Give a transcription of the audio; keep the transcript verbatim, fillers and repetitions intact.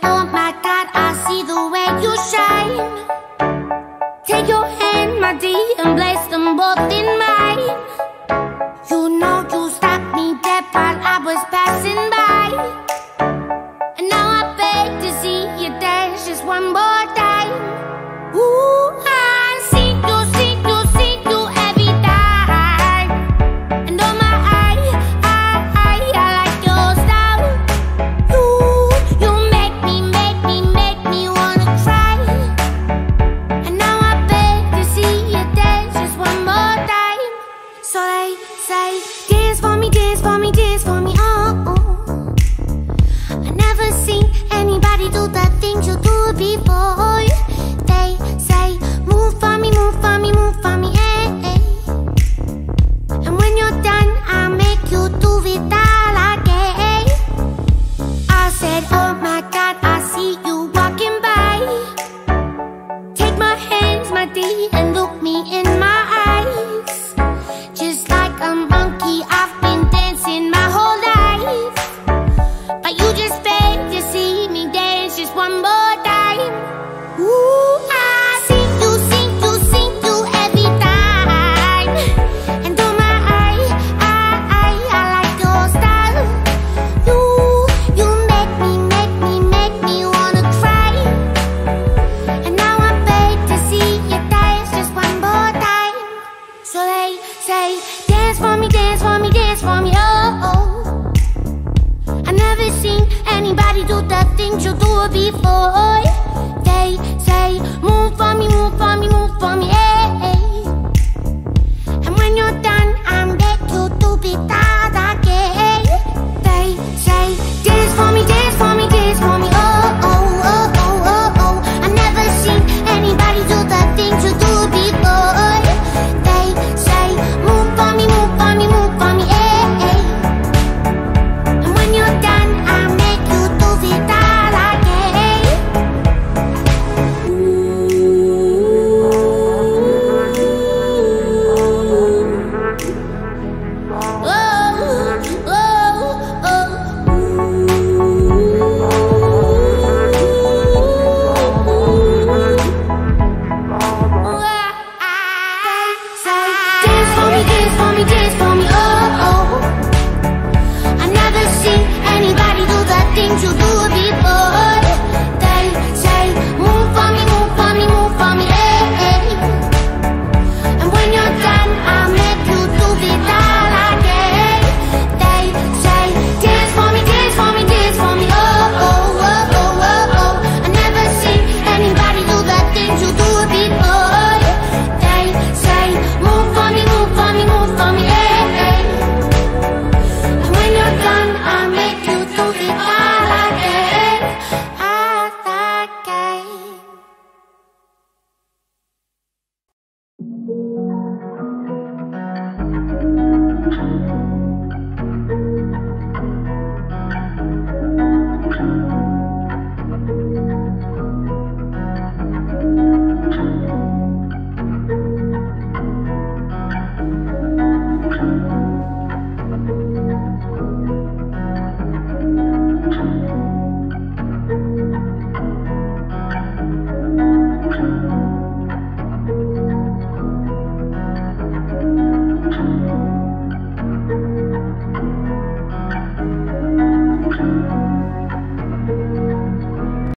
oh my God, I see the way you shine. Take your hand, my dear, and place them both in mine. You know you stopped me dead while I was passing by, and now I beg to see you dance just one more time. Ooh, I see you, see you, see you every time. And oh my, I, I, I, I like your style. You, you make me, make me, make me wanna cry. And now I beg to see you dance just one more time. So they say, dance for me, dance for me, dance for me, oh, oh. I never seen anybody do the things you do before. They say, move for me, move for me, move for me, eh, eh. And when you're done, I'll make you do it all again. I said, oh my God, I see you walking by. Take my hands, my dear, and look me in my eyes. Just like a monkey, I've been dancing my whole life, but you just beg to see me dance just one more time. Ooh, I see you, see you, see you every time. And oh my, I, I, I, I like your style. You, you make me, make me, make me wanna cry. And now I beg to see you dance just one more time. So they say, dance for me, dance for me, dance for me, oh, oh. I never seen anybody do the things you do before. They say, move for me, move for me, move